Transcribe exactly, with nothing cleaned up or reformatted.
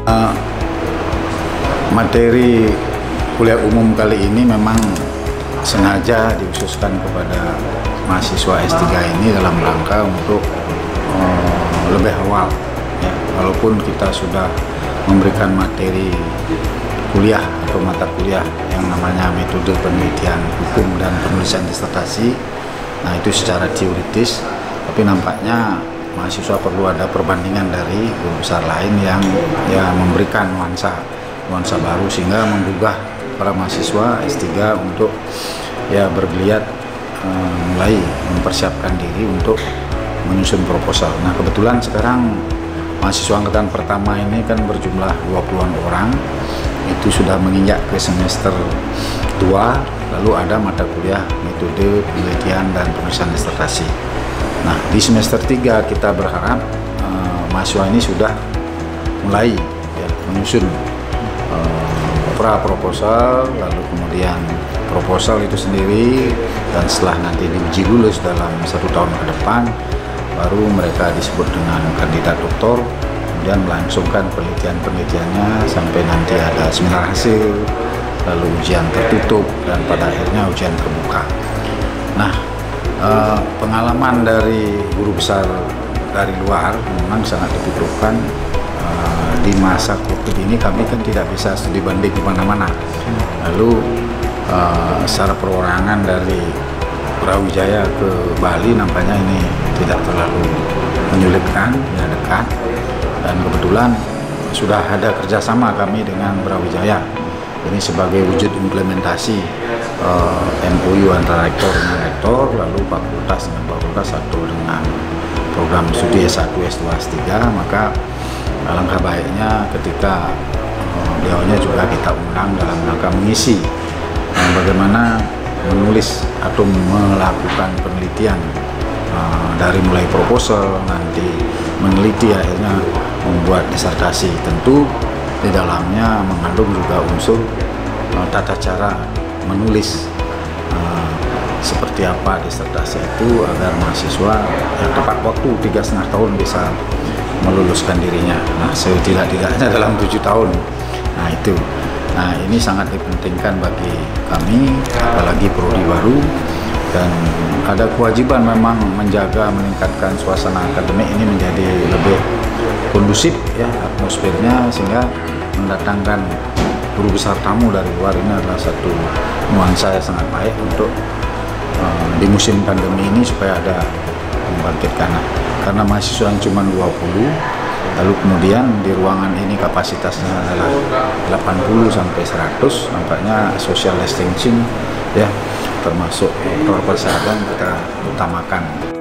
Uh, materi kuliah umum kali ini memang sengaja dikhususkan kepada mahasiswa S tiga ini dalam rangka untuk uh, lebih awal, ya. Walaupun kita sudah memberikan materi kuliah atau mata kuliah yang namanya metode penelitian hukum dan penulisan disertasi, nah itu secara teoritis, tapi nampaknya mahasiswa perlu ada perbandingan dari guru besar lain yang ya memberikan nuansa nuansa baru sehingga menggugah para mahasiswa S tiga untuk ya bergeliat eh, mulai mempersiapkan diri untuk menyusun proposal. Nah, kebetulan sekarang mahasiswa angkatan pertama ini kan berjumlah dua puluhan orang, itu sudah menginjak ke semester dua, lalu ada mata kuliah metode penelitian dan penulisan disertasi. Nah, di semester tiga kita berharap uh, mahasiswa ini sudah mulai ya, menyusun uh, pra-proposal, lalu kemudian proposal itu sendiri, dan setelah nanti diuji lulus dalam satu tahun ke depan, baru mereka disebut dengan kandidat doktor, kemudian melangsungkan penelitian-penelitiannya sampai nanti ada seminar hasil, lalu ujian tertutup, dan pada akhirnya ujian terbuka. Nah, Uh, pengalaman dari guru besar dari luar memang sangat dibutuhkan. Uh, di masa COVID ini kami kan tidak bisa studi banding di mana-mana. Lalu uh, secara perorangan dari Brawijaya ke Bali nampaknya ini tidak terlalu menyulitkan, ya dekat. Dan kebetulan sudah ada kerjasama kami dengan Brawijaya. Ini sebagai wujud implementasi uh, M O U antara rektor dengan rektor, lalu fakultas dengan fakultas, satu dengan program studi S satu, S dua, S tiga, maka alangkah baiknya ketika uh, beliaunya juga kita undang dalam rangka mengisi uh, bagaimana menulis atau melakukan penelitian uh, dari mulai proposal, nanti meneliti, akhirnya membuat disertasi. Tentu di dalamnya mengandung juga unsur uh, tata cara menulis uh, seperti apa disertasi itu agar mahasiswa yang tepat waktu tiga setengah tahun bisa meluluskan dirinya. Nah, setidak-tidaknya dalam tujuh tahun. Nah itu, nah ini sangat dipentingkan bagi kami, apalagi prodi baru, dan ada kewajiban memang menjaga meningkatkan suasana akademik ini menjadi lebih kondusif ya atmosfernya, sehingga mendatangkan guru besar tamu dari luar ini adalah satu nuansa yang sangat baik untuk uh, di musim pandemi ini supaya ada membangkitkan. Karena mahasiswa yang cuma dua puluh, lalu kemudian di ruangan ini kapasitasnya adalah delapan puluh sampai seratus, nampaknya social distancing ya, termasuk protokol kesehatan kita utamakan.